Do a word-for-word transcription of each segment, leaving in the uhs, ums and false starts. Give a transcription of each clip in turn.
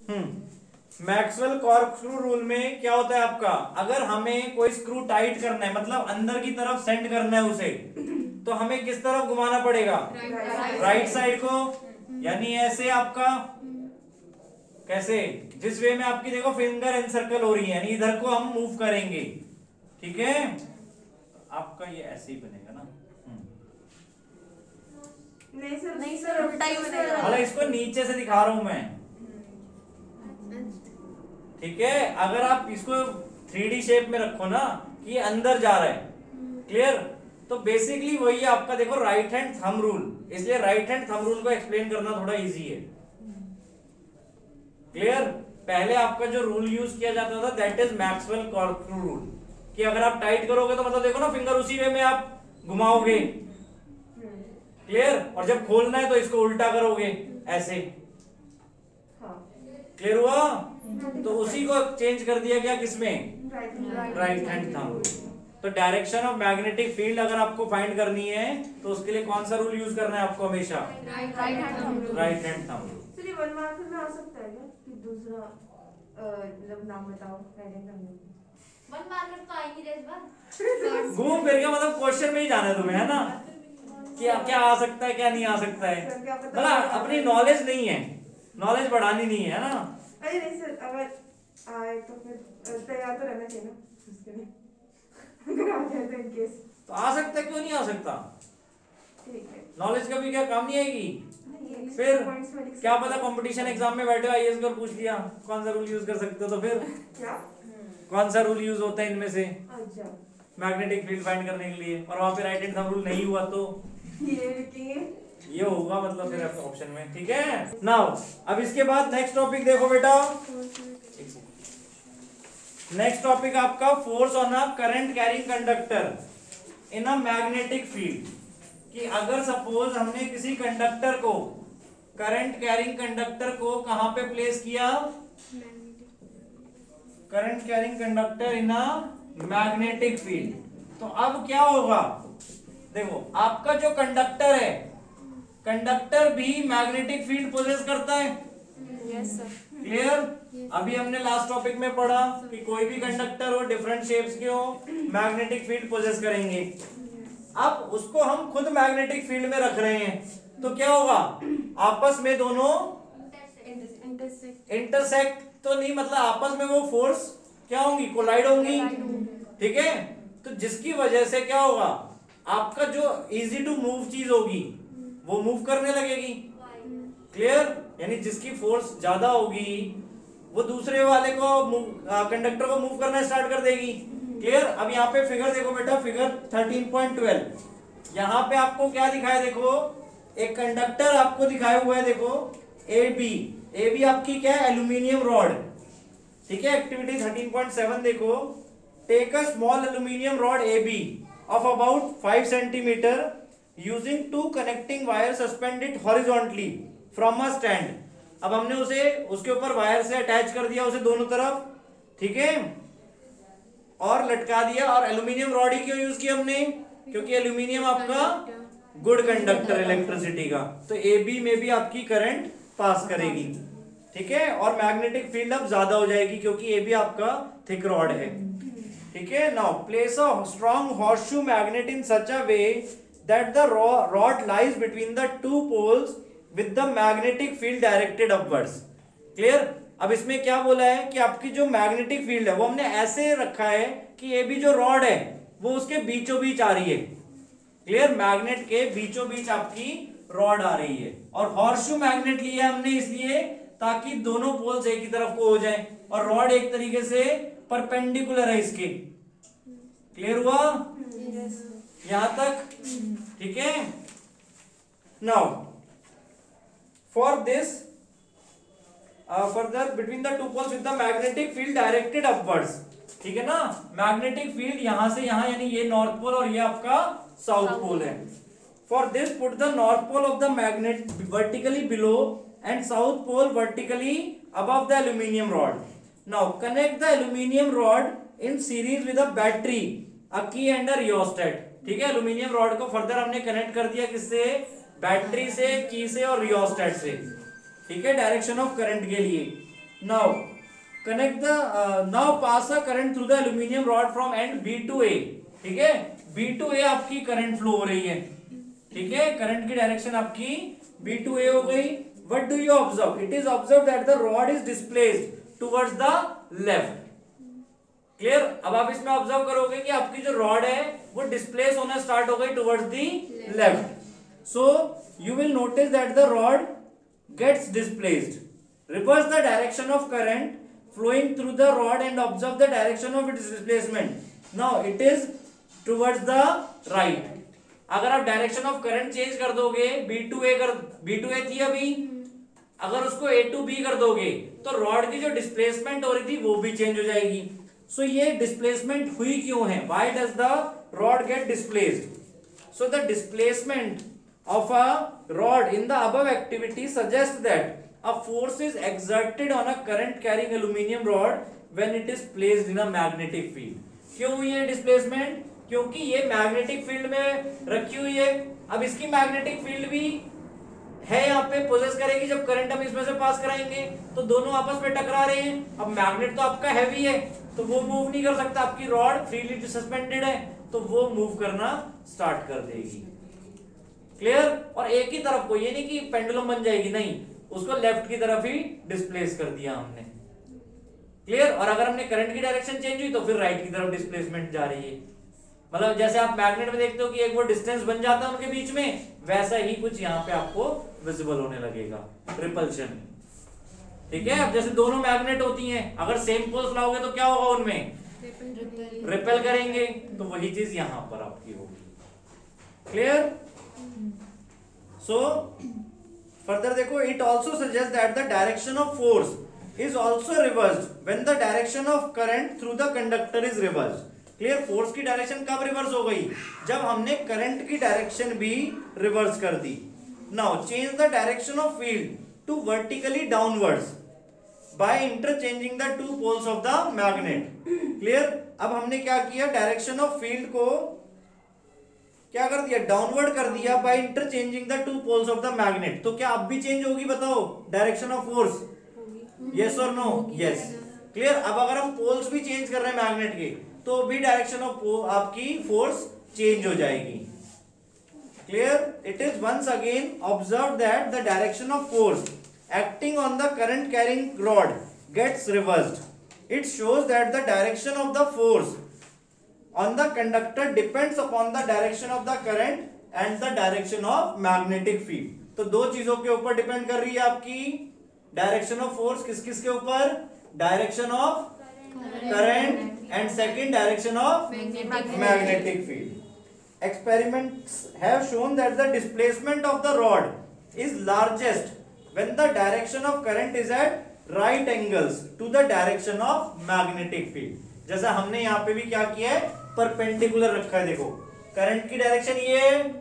हम्म Maxwell corkscrew rule में क्या होता है आपका, अगर हमें कोई स्क्रू टाइट करना है मतलब अंदर की तरफ सेंड करना है उसे, तो हमें किस तरफ घुमाना पड़ेगा, राइट साइड को, यानी ऐसे आपका, कैसे, जिस वे में आपकी देखो फिंगर एनसर्कल हो रही है, यानी इधर को हम मूव करेंगे, ठीक है, आपका ये ऐसे ही बनेगा ना। नहीं सर, नहीं सर, उल्टा ही बनेगा। मतलब इसको नीचे से दिखा रहा हूं मैं, ठीक है। अगर आप इसको थ्री डी शेप में रखो ना कि ये अंदर जा रहा है, क्लियर, तो बेसिकली वही है आपका देखो राइट हैंड थंब रूल, इसलिए राइट हैंड थंब रूल को एक्सप्लेन करना थोड़ा इजी है, क्लियर। पहले आपका जो रूल यूज किया जाता था that is Maxwell corkscrew rule, कि अगर आप टाइट करोगे तो मतलब देखो ना फिंगर उसी वे में आप घुमाओगे, क्लियर, और जब खोलना है तो इसको उल्टा करोगे ऐसे, क्लियर हुआ। तो उसी को चेंज कर दिया गया किसमें, राइट हैंड थंब। तो डायरेक्शन ऑफ मैग्नेटिक फील्ड अगर आपको फाइंड करनी है तो उसके लिए कौन सा रूल यूज करना है आपको हमेशा, राइट हैंड थंब। चलिए वन मार्क में आ सकता है क्या कि दूसरा मतलब नाम बताओ, right hand thumb. One mark तो आएंगी इस बार, घूम फिर के मतलब क्वेश्चन में ही जाना है तुम्हें, है ना, क्या क्या आ सकता है क्या नहीं आ सकता है, मतलब अपनी नॉलेज नहीं है, नॉलेज बढ़ानी नहीं है ना। अरे नहीं सर, अगर आए तो फिर तैयार तो रहना चाहिए ना उसके लिए, अगर आ जाए तो इन केस तो आ सकता है, क्यों नहीं आ सकता, ठीक है। नॉलेज कभी क्या काम नहीं आएगी, फिर क्या पता कंपटीशन एग्जाम में बैठे आईएएस को पूछ लिया कौन सा रूल यूज कर सकते हो, तो फिर क्या कौन सा रूल यूज होता है इनमें से अच्छा मैग्नेटिक फील्ड फाइंड करने के लिए, और वहां पे राइट हैंड थंब रूल नहीं हुआ तो ये लिखेंगे, ये होगा मतलब फिर ऑप्शन में, ठीक है। नाउ अब इसके बाद नेक्स्ट टॉपिक देखो बेटा, नेक्स्ट टॉपिक आपका force on a current carrying conductor in a magnetic field, कि अगर सपोज हमने किसी कंडक्टर को, करंट कैरिंग कंडक्टर को कहां पे प्लेस किया, current carrying conductor in a magnetic field, तो अब क्या होगा, देखो आपका जो कंडक्टर है, कंडक्टर भी मैग्नेटिक फील्ड पोजेस करता है, यस सर, क्लियर। अभी हमने लास्ट टॉपिक में पढ़ा कि कोई भी कंडक्टर हो, डिफरेंट शेप्स के हो, मैग्नेटिक फील्ड पोजेस करेंगे। अब उसको हम खुद मैग्नेटिक फील्ड में रख रहे हैं, तो क्या होगा, आपस में दोनों इंटरसेक्ट तो नहीं, मतलब आपस में वो फोर्स क्या होंगी, कोलाइड होंगी, ठीक है। तो जिसकी वजह से क्या होगा, आपका जो इजी टू मूव चीज होगी वो मूव करने लगेगी, क्लियर, यानी जिसकी फोर्स ज्यादा होगी वो दूसरे वाले को कंडक्टर को मूव करना स्टार्ट कर देगी, क्लियर। अब यहाँ पे फिगर देखो बेटा, फिगर थर्टीन पॉइंट ट्वेल्व, यहाँ पे आपको क्या दिखाया, देखो एक कंडक्टर आपको दिखाया हुआ है, देखो ए बी, ए बी आपकी क्या है, एल्यूमिनियम रॉड, ठीक है। एक्टिविटी थर्टीन पॉइंट सेवन देखो, take a small aluminium rod A B of about five centimeter using two connecting wires suspended horizontally from a stand। अब हमने उसे उसके ऊपर वायर से अटैच कर दिया उसे दोनों तरफ, ठीक है, और लटका दिया। और एल्यूमिनियम रॉड ही क्यों यूज किया हमने, क्योंकि एल्यूमिनियम आपका गुड कंडक्टर इलेक्ट्रिसिटी का, तो ए बी में भी आपकी करंट पास करेगी, ठीक है, और मैग्नेटिक फील्ड अब ज्यादा हो जाएगी क्योंकि ए बी आपका थिक रॉड है, ठीक है। Now place a strong horseshoe magnet in such a way that the rod lies between the two poles with the magnetic field directed upwards, clear. अब इसमें क्या बोला है कि आपकी जो मैग्नेटिक फील्ड है वो हमने ऐसे रखा है कि ये भी जो रॉड है वो उसके बीचों बीच आ रही है, क्लियर, मैग्नेट के बीचों बीच आपकी रॉड आ रही है। और हॉर्सशू मैग्नेट लिया हमने इसलिए ताकि दोनों पोल्स एक ही तरफ को हो जाए और रॉड एक तरीके से परपेंडिकुलर है इसके, क्लियर हुआ यहां तक, ठीक है। Now for this further between the two poles with the magnetic field directed upwards, ठीक है ना, मैग्नेटिक फील्ड यहां से यहां, यानी ये नॉर्थ पोल और ये आपका साउथ पोल है। For this put the north pole of the magnet vertically below and south pole vertically above the aluminium rod. Now connect the aluminium rod in series with a battery, a key and a rheostat, ठीक है। aluminium rod को further हमने connect कर दिया किससे, battery से, की से और रियोस्टेट से, ठीक है, डायरेक्शन ऑफ करंट के लिए। Now connect the now pass a current through the aluminium rod from end B to A, ठीक है, बी टू ए आपकी करंट फ्लो हो रही है, ठीक है, करंट की डायरेक्शन आपकी बी टू ए हो गई। What do you observe? It is observe that the rod is displaced towards the left. Clear? अब आप इसमें ऑब्जर्व करोगे कि आपकी जो रॉड है वो डिस्प्लेस होना स्टार्ट हो गई towards the left. So you will notice that the rod gets displaced. Reverse the direction of current flowing through the rod and observe the direction of its displacement. Now it is towards the right. अगर आप direction of current change कर दोगे, B to ए कर B to ए थी अभी, अगर उसको ए to be कर दोगे तो रॉड की जो डिस्प्लेसमेंट हो रही थी वो भी चेंज हो जाएगी। सो so, ये डिस्प्लेसमेंट हुई क्यों है? Why does the rod get displaced? So the displacement of a rod in the above activity suggest that a force is exerted on a current carrying aluminum rod when it is placed in a magnetic field. क्यों हुई है displacement? क्योंकि ये magnetic field में रखी हुई है। अब इसकी मैग्नेटिक फील्ड भी है यहाँ पे पोजेस करेगी जब करंट हम इसमें से पास कराएंगे, तो दोनों आपस में टकरा रहे हैं। अब मैग्नेट तो आपका हैवी है तो वो मूव नहीं कर सकता, आपकी रॉड फ्रीली सस्पेंडेड है तो वो मूव करना स्टार्ट कर देगी। क्लियर? और एक ही तरफ को, ये नहीं कि पेंडुलम बन जाएगी, नहीं, उसको लेफ्ट की तरफ ही डिस्प्लेस कर दिया हमने। क्लियर? और अगर हमने करंट की डायरेक्शन चेंज हुई तो फिर राइट की तरफ डिस्प्लेसमेंट जा रही है। मतलब जैसे आप मैग्नेट में देखते हो कि एक वो डिस्टेंस बन जाता है उनके बीच में, वैसा ही कुछ यहाँ पे आपको विजिबल होने लगेगा, रिपल्शन। ठीक है? अब जैसे दोनों मैग्नेट होती हैं, अगर सेम पोल्स लाओगे तो क्या होगा उनमें? रिपेल करेंगे। तो वही चीज यहाँ पर आपकी होगी। क्लियर? सो फर्दर देखो, it also suggest that the direction of force is also reversed when the direction of current through the conductor is reversed. Clear? Force की डायरेक्शन कब रिवर्स हो गई? जब हमने करंट की डायरेक्शन भी रिवर्स कर दी। Now change the direction of field to vertically downwards by interchanging the two poles of the magnet. Clear? अब हमने क्या किया? डायरेक्शन ऑफ फील्ड को क्या कर दिया? डाउनवर्ड कर दिया by interchanging the two poles of the magnet. तो क्या अब भी चेंज होगी? बताओ डायरेक्शन ऑफ फोर्स, यस और नो? यस। क्लियर? अब अगर हम पोल्स भी चेंज कर रहे हैं मैग्नेट के तो भी डायरेक्शन ऑफ आपकी फोर्स चेंज हो जाएगी। Clear? It is once again observe that the direction of force acting on the current carrying rod gets reversed. It shows that the direction of the force on the conductor depends upon the direction of the current and the direction of magnetic field. तो दो चीजों के ऊपर depend कर रही है आपकी direction of force. किस किस के ऊपर? Direction of current and second direction of magnetic field. Experiments have shown that the displacement of the rod is largest when the direction of current is at right angles to the direction of magnetic field. जैसा हमने यहाँ पे भी क्या किया है? Perpendicular रखा है। देखो करंट की डायरेक्शन ये,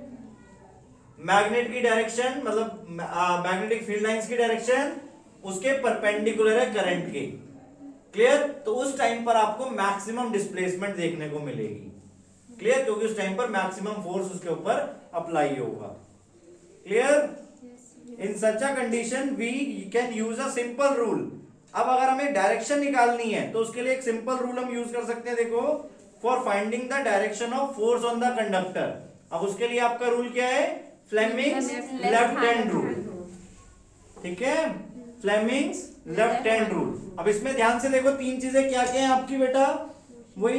मैग्नेट की डायरेक्शन मतलब मैग्नेटिक फील्ड लाइंस की डायरेक्शन उसके परपेंडिकुलर है करंट के। क्लियर? तो उस टाइम पर आपको मैक्सिमम डिस्प्लेसमेंट देखने को मिलेगी। क्लियर? क्योंकि उस टाइम पर मैक्सिमम फोर्स उसके ऊपर अप्लाई होगा। Clear? In such a condition we can use a simple rule. अब अगर हमें डायरेक्शन निकालनी है तो उसके लिए एक सिंपल रूल हम यूज कर सकते हैं। देखो, for finding the direction of force on the conductor. अब उसके लिए आपका रूल क्या है? Fleming's left hand rule. ठीक है? Fleming's left hand rule. अब इसमें ध्यान से देखो, तीन चीजें क्या क्या है आपकी बेटा? वही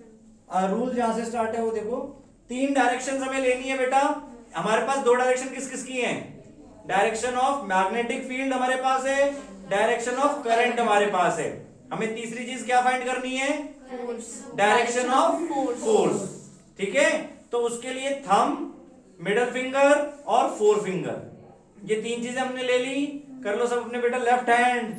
रूल जहां से स्टार्ट है वो देखो, तीन डायरेक्शन हमें लेनी है बेटा। हमारे पास दो डायरेक्शन किस किस की है? डायरेक्शन ऑफ मैग्नेटिक फील्ड हमारे पास है, डायरेक्शन ऑफ करंट हमारे पास है। हमें तीसरी चीज क्या फाइंड करनी है? Direction of force. ठीक है? तो उसके लिए थंब, मिडल फिंगर और फोर फिंगर, ये तीन चीजें हमने ले ली। कर लो सब अपने बेटा लेफ्ट हैंड।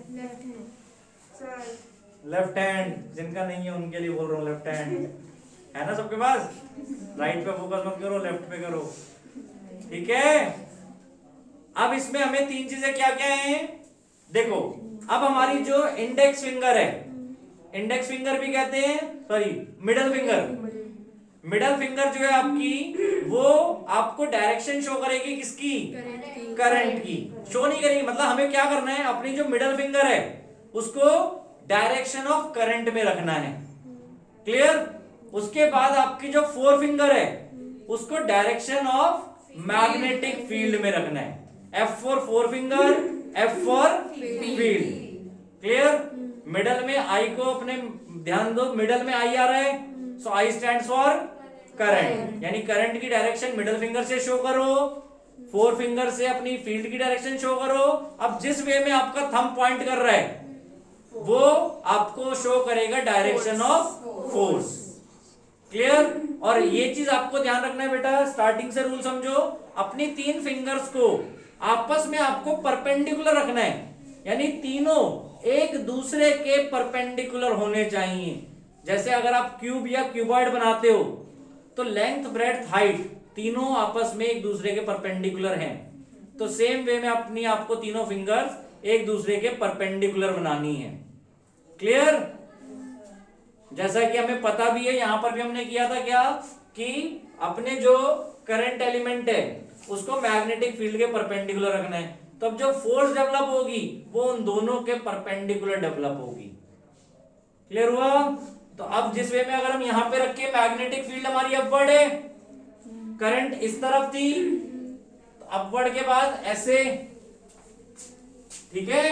लेफ्ट हैंड जिनका नहीं है उनके लिए बोल रहा हूँ, लेफ्ट हैंड है ना सबके पास? राइट पे फोकस मत करो, लेफ्ट पे करो। ठीक है? अब इसमें हमें तीन चीजें क्या क्या हैं? देखो, अब हमारी जो इंडेक्स फिंगर है, इंडेक्स फिंगर भी कहते हैं, sorry middle finger, middle finger जो है आपकी वो आपको डायरेक्शन शो करेगी। किसकी? करंट की शो नहीं करेगी। मतलब हमें क्या करना है? अपनी जो मिडल फिंगर है उसको डायरेक्शन ऑफ करंट में रखना है। क्लियर? उसके बाद आपकी जो फोर फिंगर है उसको डायरेक्शन ऑफ मैग्नेटिक फील्ड में रखना है। F for fore finger, F for field. Clear? Middle में आई को अपने ध्यान दो, मिडल में आई आ रहा है, so I stands for current, यानी करंट की डायरेक्शन मिडल फिंगर से शो करो, फोर फिंगर से अपनी फील्ड की डायरेक्शन शो करो। अब जिस वे में आपका थंब पॉइंट कर रहा है वो आपको शो करेगा डायरेक्शन ऑफ फोर्स। क्लियर? और ये चीज आपको ध्यान रखना है बेटा, स्टार्टिंग से रूल समझो। अपनी तीन फिंगर्स को आपस में आपको परपेंडिकुलर रखना है, यानी तीनों एक दूसरे के परपेंडिकुलर होने चाहिए। जैसे अगर आप क्यूब या क्यूबॉइड बनाते हो तो लेंथ, ब्रेड्थ, हाइट तीनों आपस में एक दूसरे के परपेंडिकुलर हैं, तो सेम वे में अपनी आपको तीनों फिंगर्स एक दूसरे के परपेंडिकुलर बनानी है। क्लियर? जैसा कि हमें पता भी है, यहां पर भी हमने किया था क्या कि अपने जो करंट एलिमेंट है उसको मैग्नेटिक फील्ड के परपेंडिकुलर रखना है, तो अब जो फोर्स डेवलप होगी वो उन दोनों के परपेंडिकुलर डेवलप होगी। क्लियर हुआ? तो अब जिस वे में अगर हम यहां पे रखे, मैग्नेटिक फील्ड हमारी अपवर्ड है, करंट इस तरफ थी, तो अपवर्ड के बाद ऐसे, ठीक है,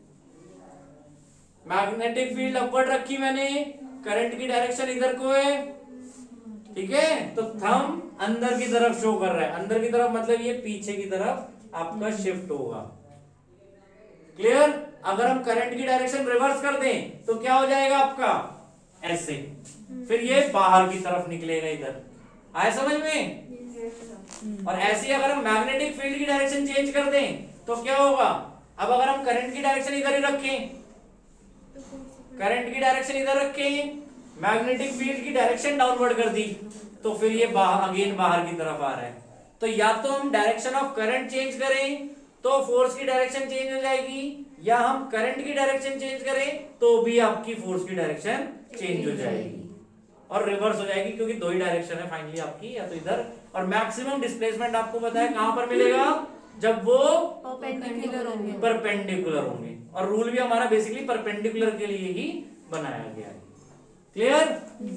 मैग्नेटिक फील्ड अपवर्ड रखी मैंने, करंट की डायरेक्शन इधर को है, ठीक है, तो थंब अंदर की तरफ शो कर रहा है, अंदर की तरफ मतलब ये पीछे की तरफ आपका शिफ्ट होगा। क्लियर? अगर हम करंट की डायरेक्शन रिवर्स कर दें तो क्या हो जाएगा आपका, ऐसे, फिर ये बाहर की तरफ निकलेगा, इधर आए समझ में? और ऐसे ही अगर हम मैग्नेटिक फील्ड की डायरेक्शन चेंज कर दें तो क्या होगा, अब अगर हम करंट की डायरेक्शन इधर ही रखें, करंट की डायरेक्शन इधर रखें, मैग्नेटिक फील्ड की डायरेक्शन डाउनवर्ड कर दी, तो फिर ये बाहर, अगेन बाहर की तरफ आ रहा है। तो या तो हम डायरेक्शन ऑफ करंट चेंज करें तो फोर्स की डायरेक्शन चेंज हो जाएगी, या हम करंट की डायरेक्शन चेंज करें तो भी आपकी फोर्स की डायरेक्शन चेंज हो जाएगी और रिवर्स हो जाएगी, क्योंकि दो ही डायरेक्शन है फाइनली आपकी, या तो इधर। और मैक्सिमम डिस्प्लेसमेंट आपको पता है कहां पर मिलेगा, जब वो परपेंडिकुलर होंगे परपेंडिकुलर होंगे, और रूल भी हमारा बेसिकली परपेंडिकुलर के लिए ही बनाया गया है। क्लियर?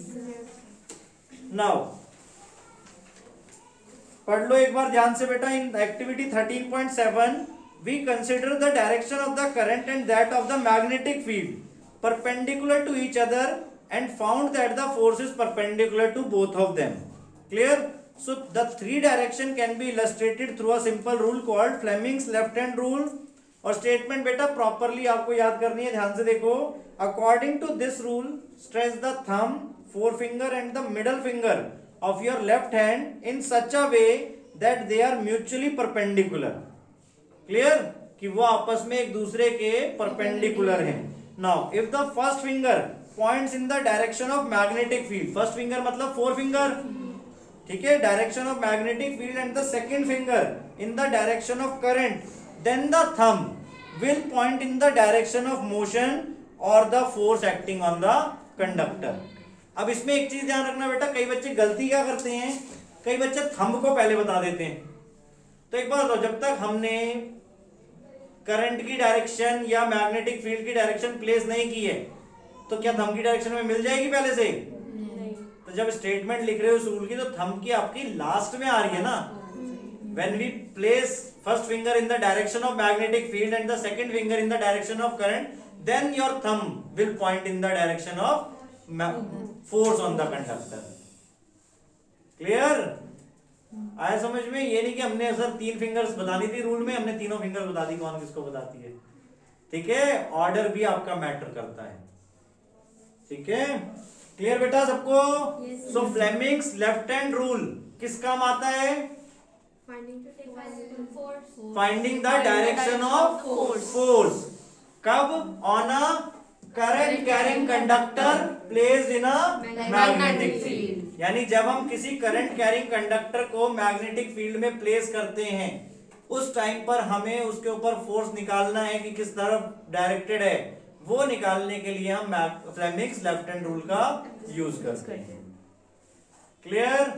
नाउ पढ़ लो एक बार ध्यान से बेटा, in activity thirteen point seven we consider the direction of the current and that of the magnetic field perpendicular to each other and found that the force is perpendicular to both of them. Clear? So the three direction can be illustrated through a simple rule called Fleming's left hand rule. और statement बेटा properly आपको याद करनी है, ध्यान से देखो। According to this rule stretch the thumb, fore finger and the middle finger of your left hand in such a way that they are mutually perpendicular. Clear? कि वो आपस में एक दूसरे के परपेंडिकुलर हैं। Now if the first finger points in the direction of magnetic field, first finger मतलब fore finger, ठीक है, direction of magnetic field, and the second finger in the direction of current, then the thumb will point in the direction of motion और the force acting on the conductor. अब इसमें एक चीज ध्यान रखना बेटा, कई बच्चे गलती क्या करते हैं, कई बच्चे थंब को पहले बता देते हैं। तो एक बात बताओ, जब तक हमने करंट की डायरेक्शन या मैग्नेटिक फील्ड की डायरेक्शन प्लेस नहीं की है तो क्या थंब की डायरेक्शन में मिल जाएगी पहले से? नहीं। तो जब स्टेटमेंट लिख रहे हो इस रूल की, तो थंब की आपकी लास्ट में आ रही है ना। When we place first finger in the direction of magnetic field and the second finger in the direction of current, then your thumb will point in the direction of force on the conductor. Clear? आया समझ में? ये नहीं कि हमने sir तीन fingers बतानी थी रूल में, हमने तीनों फिंगर्स बता दी, कौन किसको बताती है। ठीक है, ऑर्डर भी आपका मैटर करता है। ठीक है, क्लियर बेटा सबको? So Fleming's left hand rule किस काम आता है? Finding the direction of force. कब? On a current carrying conductor placed in a magnetic field. यानी जब हम किसी करंट कैरिंग कंडक्टर को मैग्नेटिक फील्ड में प्लेस करते हैं, उस टाइम पर हमें उसके ऊपर फोर्स निकालना है कि किस तरफ डायरेक्टेड है, वो निकालने के लिए हम फ्लेमिंग्स लेफ्ट हैंड रूल का यूज करते हैं। क्लियर?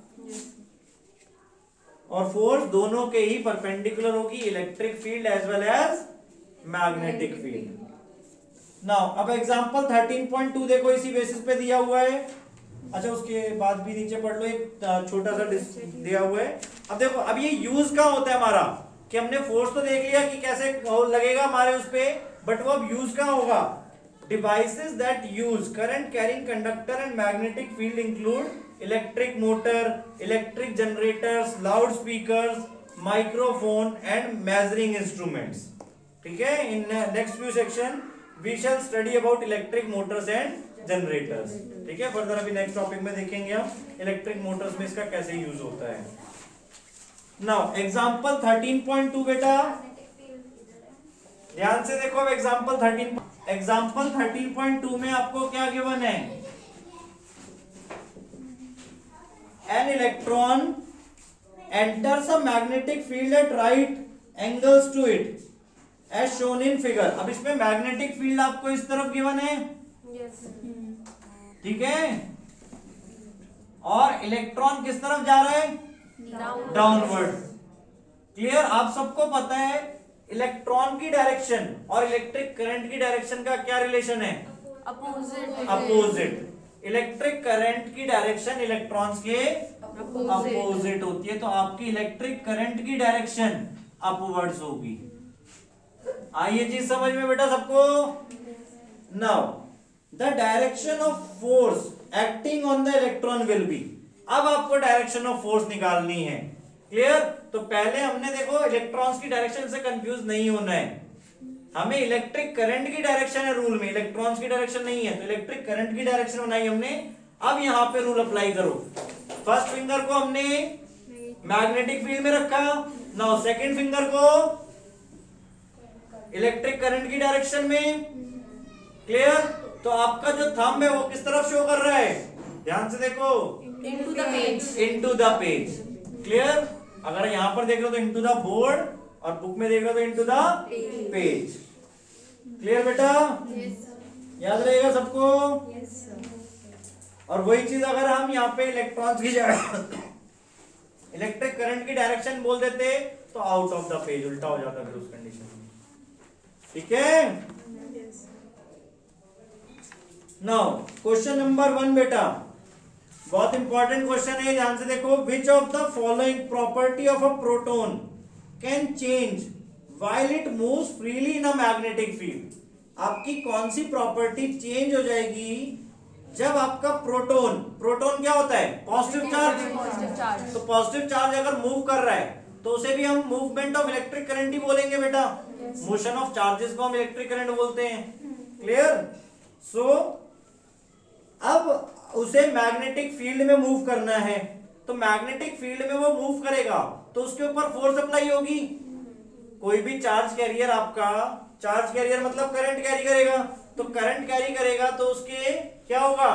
और फोर्स दोनों के ही परपेंडिकुलर होगी, electric field as well as magnetic field. Now अब एग्जांपल थर्टीन पॉइंट टू देखो, इसी बेसिस पे दिया हुआ है। अच्छा उसके बाद भी नीचे पढ़ लो, एक छोटा सा दिया हुआ है। अब देखो अब ये यूज का होता है हमारा कि हमने फोर्स तो देख लिया कि कैसे लगेगा हमारे उस पे, बट वो अब यूज का होगा। Devices that use current carrying conductor and magnetic field include electric motor, electric generators, loud speakers, microphone and measuring instruments. ठीक है, in next few section we shall study about electric motors and generators. ठीक है, further अभी next topic में देखेंगे हम electric Motors में इसका कैसे यूज होता है। Now example thirteen point two बेटा ध्यान से देखो। अब example thirteen example thirteen point two में आपको क्या गिवन है? An electron enters a magnetic field at right angles to it as shown in figure। अब इसमें मैग्नेटिक फील्ड आपको इस तरफ गिवन है, ठीक है, और इलेक्ट्रॉन किस तरफ जा रहा है? डाउनवर्ड। क्लियर? आप सबको पता है इलेक्ट्रॉन की डायरेक्शन और इलेक्ट्रिक करंट की डायरेक्शन का क्या रिलेशन है? अपोजिट। अपोजिट। इलेक्ट्रिक करंट की डायरेक्शन इलेक्ट्रॉन्स के अपोजिट होती है, तो आपकी इलेक्ट्रिक करंट की डायरेक्शन अपवर्ड्स होगी। आइए चीज समझ में बेटा सबको। Now the direction of force acting on the electron will be. अब आपको डायरेक्शन ऑफ फोर्स निकालनी है। क्लियर? तो पहले हमने देखो इलेक्ट्रॉन्स की डायरेक्शन से कंफ्यूज नहीं होना है, हमें इलेक्ट्रिक करंट की डायरेक्शन है रूल में, इलेक्ट्रॉन्स की डायरेक्शन नहीं है, तो इलेक्ट्रिक करंट की डायरेक्शन बनाई हमने। अब यहां पे रूल अप्लाई करो। फर्स्ट फिंगर को हमने मैग्नेटिक फील्ड में रखा, नाउ सेकंड फिंगर को इलेक्ट्रिक करंट की डायरेक्शन में। क्लियर? तो आपका जो थंब है वो किस तरफ शो कर रहा है? ध्यान से देखो, into the page. Into the page. Clear? अगर यहां पर देख रहे हो तो इनटू द बोर्ड, और बुक में देख रहे हो तो इनटू द पेज। क्लियर बेटा? याद रहेगा सबको? और वही चीज अगर हम यहाँ पे इलेक्ट्रॉन्स की इलेक्ट्रिक करंट की डायरेक्शन बोल देते तो आउट ऑफ द पेज उल्टा हो जाता फिर उस कंडीशन में। ठीक है? नाउ क्वेश्चन नंबर वन बेटा बहुत इंपॉर्टेंट क्वेश्चन है, ध्यान से देखो। Which of the following property of a proton can change while it moves freely in a magnetic field? आपकी कौन सी प्रॉपर्टी चेंज हो जाएगी जब आपका प्रोटोन, प्रोटोन क्या होता है? Positive charge. तो पॉजिटिव चार्ज अगर मूव कर रहा है तो उसे भी हम मूवमेंट ऑफ इलेक्ट्रिक करंट ही बोलेंगे बेटा। मोशन ऑफ चार्जेस को हम इलेक्ट्रिक करंट बोलते हैं। क्लियर? सो अब उसे मैग्नेटिक फील्ड में मूव करना है, तो मैग्नेटिक फील्ड में वो मूव करेगा तो उसके ऊपर फोर्स अप्लाई होगी। कोई भी चार्ज कैरियर आपका, चार्ज कैरियर मतलब करंट कैरी करेगा, तो करंट कैरी करेगा तो उसके क्या होगा?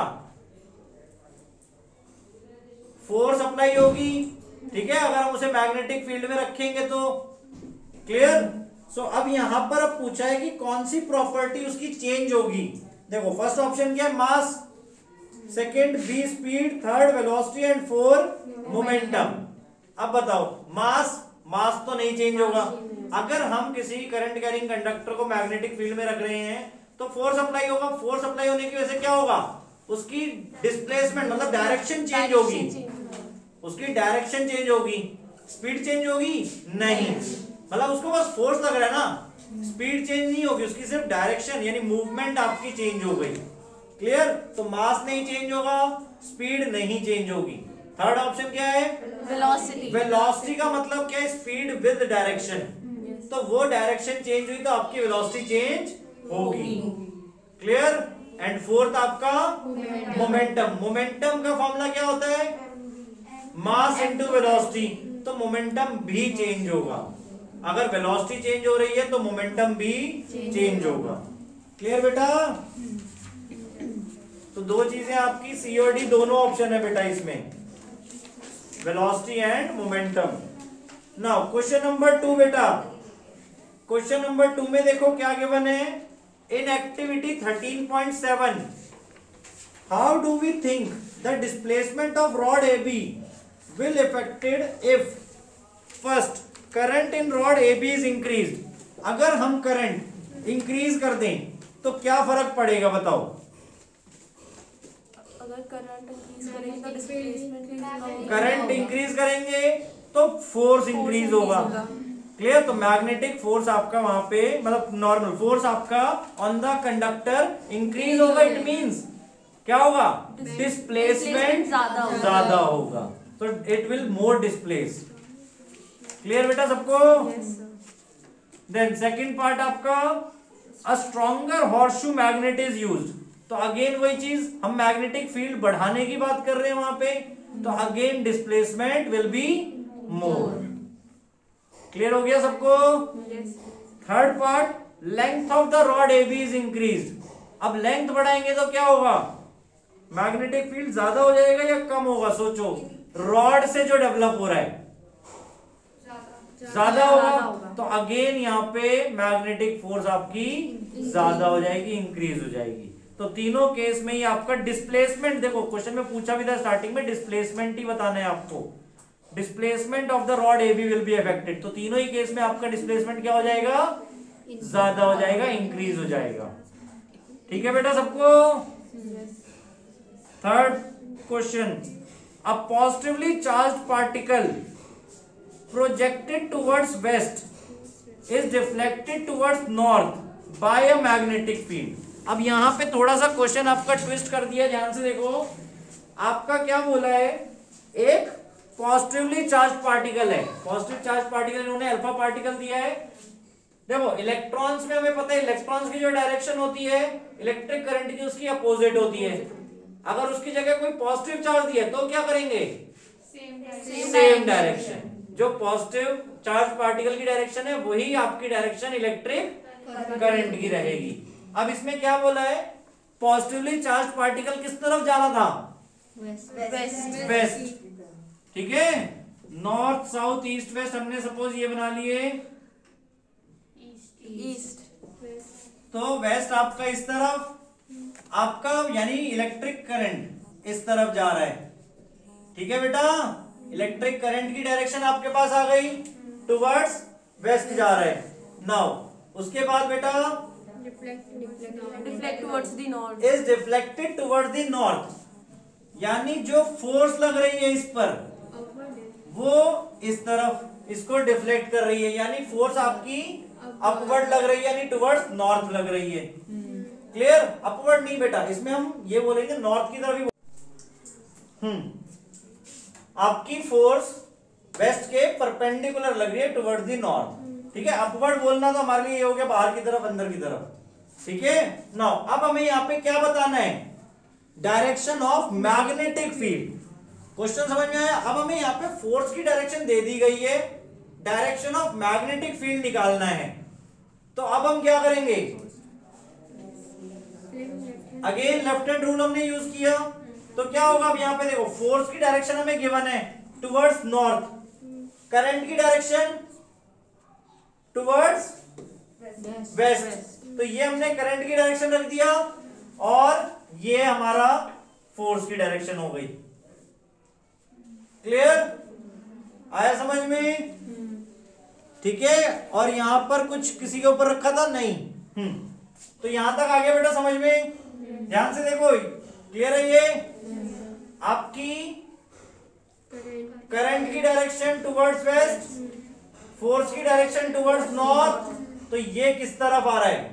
फोर्स अप्लाई होगी। ठीक है, अगर हम उसे मैग्नेटिक फील्ड में रखेंगे तो। क्लियर? सो अब यहां पर अब पूछा है कि कौन सी प्रॉपर्टी उसकी चेंज होगी। देखो फर्स्ट ऑप्शन क्या है? Mass, second B speed, third velocity and four momentum. अब बताओ, मास, मास तो नहीं चेंज होगा। अगर हम किसी करंट कैरिंग कंडक्टर को मैग्नेटिक फील्ड में रख रहे हैं तो फोर्स अप्लाई होगा। फोर्स अप्लाई होने की वजह से क्या होगा? उसकी डिस्प्लेसमेंट मतलब डायरेक्शन चेंज होगी, उसकी डायरेक्शन चेंज होगी। स्पीड चेंज होगी? नहीं, मतलब उसको बस फोर्स लग रहा है ना, स्पीड चेंज नहीं होगी, उसकी सिर्फ डायरेक्शन यानी मूवमेंट आपकी चेंज हो गई। क्लियर? तो मास नहीं चेंज होगा, स्पीड नहीं चेंज होगी। थर्ड ऑप्शन क्या है? वेलोसिटी। वेलोसिटी का मतलब क्या है? Speed with direction. तो वो डायरेक्शन चेंज हुई तो आपकी वेलोसिटी चेंज होगी। क्लियर? एंड फोर्थ आपका मोमेंटम। मोमेंटम का फॉर्मूला क्या होता है? Mass into velocity. तो मोमेंटम भी चेंज होगा। अगर वेलोसिटी चेंज हो रही है तो मोमेंटम भी चेंज होगा। क्लियर बेटा? तो दो चीजें आपकी सी और डी दोनों ऑप्शन है बेटा इसमें, velocity and momentum. Now question number two बेटा, क्वेश्चन नंबर टू में देखो क्या गिवन है। In activity thirteen point seven, how do we think the displacement of rod A B will affected if first current in rod A B is increase. अगर हम current increase कर दें तो क्या फर्क पड़ेगा बताओ? अगर करंट इंक्रीज करेंगे तो डिस्प्लेसमेंट करंट इंक्रीज करेंगे तो फोर्स इंक्रीज होगा। क्लियर? तो मैग्नेटिक फोर्स आपका वहां पे मतलब नॉर्मल फोर्स आपका ऑन द कंडक्टर इंक्रीज होगा। इट मींस क्या होगा? डिस्प्लेसमेंट ज्यादा होगा। ज्यादा होगा, तो it will more displace. Clear बेटा सबको? देन सेकंड पार्ट आपका a stronger horseshoe magnet is used. तो अगेन वही चीज, हम मैग्नेटिक फील्ड बढ़ाने की बात कर रहे हैं वहां पे, तो again displacement will be more. Clear हो गया सबको? Third part, length of the rod A B is increase. अब लेंथ बढ़ाएंगे तो क्या होगा? मैग्नेटिक फील्ड ज्यादा हो जाएगा या कम होगा? सोचो, रॉड से जो डेवलप हो रहा है ज्यादा होगा, तो अगेन यहाँ पे मैग्नेटिक फोर्स आपकी ज्यादा हो जाएगी, इंक्रीज हो जाएगी। तो तीनों केस में ही आपका डिस्प्लेसमेंट, देखो क्वेश्चन में पूछा भी था स्टार्टिंग में, डिस्प्लेसमेंट ही बताना है आपको। Displacement of the rod A B will be affected. तो तीनों ही केस में आपका डिस्प्लेसमेंट क्या हो जाएगा? ज्यादा हो जाएगा, इंक्रीज हो जाएगा। ठीक है बेटा सबको? Third question, a positively charged particle projected towards west is deflected towards north by a magnetic field. अब यहां पे थोड़ा सा क्वेश्चन आपका ट्विस्ट कर दिया, ध्यान से देखो। आपका क्या बोला है? एक पॉजिटिवली चार्ज पार्टिकल है, पॉजिटिव चार्ज पार्टिकल इन्होंने अल्फा पार्टिकल दिया है। देखो इलेक्ट्रॉन्स में हमें पता है इलेक्ट्रॉन्स की जो डायरेक्शन होती है इलेक्ट्रिक करंट की, उसकी अपोजिट होती है। अगर उसकी जगह कोई पॉजिटिव चार्ज दिया तो क्या करेंगे? Same direction. जो पॉजिटिव चार्ज पार्टिकल की डायरेक्शन है वही आपकी डायरेक्शन इलेक्ट्रिक करंट की रहेगी। अब इसमें क्या बोला है? पॉजिटिवली चार्ज पार्टिकल किस तरफ जाना था? वेस्ट। वेस्ट। ठीक है, नॉर्थ साउथ ईस्ट वेस्ट हमने सपोज ये बना लिए। ईस्ट। तो वेस्ट आपका इस तरफ, आपका यानी इलेक्ट्रिक करंट इस तरफ जा रहा है। ठीक है बेटा, इलेक्ट्रिक करंट की डायरेक्शन आपके पास आ गई, टुवर्ड्स वेस्ट जा रहा है। नाउ उसके बाद बेटा deflect towards the north is deflected towards the north, यानी जो फोर्स लग रही है इस पर वो इस तरफ इसको डिफ्लेक्ट कर रही है, यानी फोर्स आपकी अपवर्ड लग रही है, यानी टुवर्ड्स नॉर्थ लग रही है। क्लियर? अपवर्ड नहीं बेटा, इसमें हम ये बोलेंगे नॉर्थ की तरफ ही। हम्म आपकी फोर्स वेस्ट के परपेंडिकुलर लग रही है टुवर्ड्स द नॉर्थ। ठीक है, अपवर्ड बोलना तो हमारे लिए ये हो गया बाहर की तरफ, अंदर की तरफ। ठीक है, नाउ अब हमें यहाँ पे क्या बताना है? Direction of magnetic field. Question समझ में आया? अब हमें यहाँ पे फोर्स की डायरेक्शन दे दी गई है, डायरेक्शन ऑफ मैग्नेटिक फील्ड निकालना है। तो अब हम क्या करेंगे? अगेन लेफ्ट हैंड रूल हमने यूज किया, तो क्या होगा? अब यहाँ पे देखो फोर्स की डायरेक्शन हमें गिवन है टुवर्ड्स नॉर्थ, करंट की डायरेक्शन टुवर्ड्स वेस्ट। तो ये हमने करंट की डायरेक्शन रख दिया और ये हमारा फोर्स की डायरेक्शन हो गई। क्लियर? आया समझ में? ठीक है, और यहां पर कुछ किसी के ऊपर रखा था नहीं। हम्म तो यहां तक आ गया बेटा समझ में? ध्यान से देखो, क्लियर है? ये आपकी करंट की डायरेक्शन टुवर्ड्स वेस्ट, फोर्स की डायरेक्शन टुवर्ड्स नॉर्थ। तो ये किस तरफ आ रहा है?